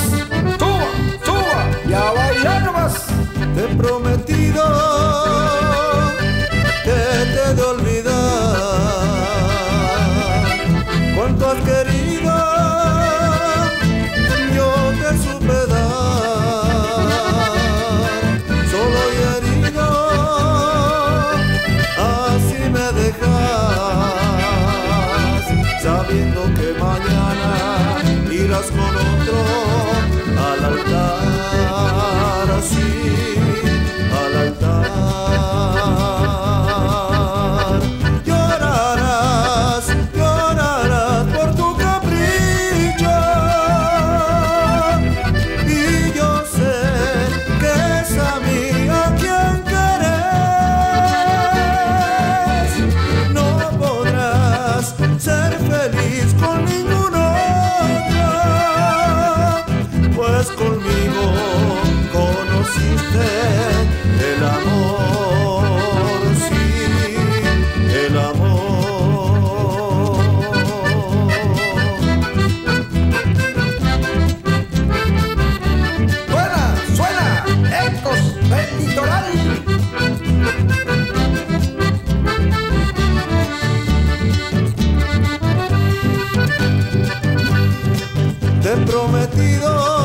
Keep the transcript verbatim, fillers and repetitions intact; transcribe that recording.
suba, suba, y a bailar nomás. Te he prometido que te he de olvidar cuánto has querido, yo te supe dar. Solo y herido, así me dejas, sabiendo que mañana irás con otro al altar, así al altar. Llorarás, llorarás por tu capricho, y yo sé que es a mí a quien querés. No podrás ser feliz con ningún otro, pues conmigo conociste el amor, sí, el amor. Suena, suena, ecos del litoral. Te he prometido